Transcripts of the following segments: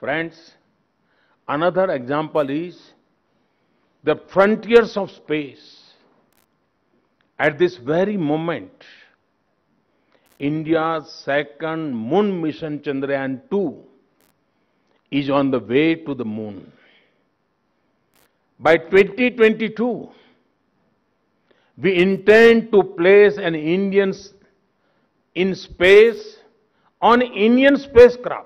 Friends, another example is the frontiers of space. At this very moment, India's second moon mission Chandrayaan-2 is on the way to the moon. By 2022, we intend to place an Indian in space on Indian spacecraft.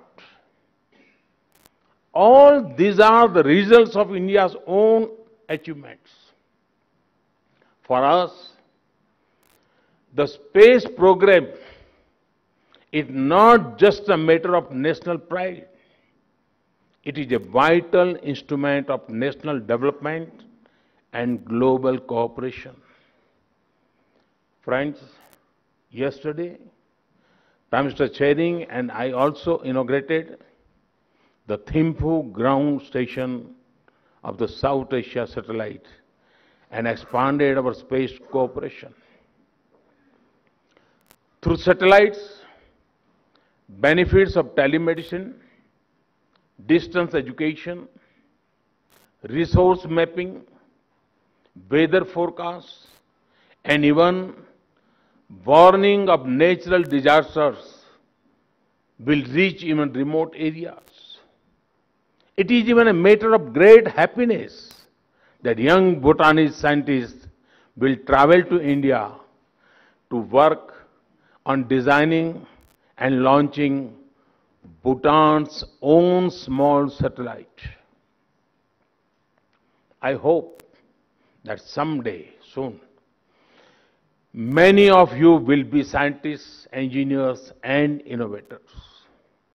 All these are the results of India's own achievements. For us, the space program is not just a matter of national pride. It is a vital instrument of national development and global cooperation. Friends, yesterday, Prime Minister Tsering and I also inaugurated the Thimphu ground station of the South Asia satellite and expanded our space cooperation. Through satellites, benefits of telemedicine, distance education, resource mapping, weather forecasts, and even warning of natural disasters will reach even remote areas. It is even a matter of great happiness that young Bhutanese scientists will travel to India to work on designing and launching Bhutan's own small satellite. I hope that someday, soon, many of you will be scientists, engineers, and innovators.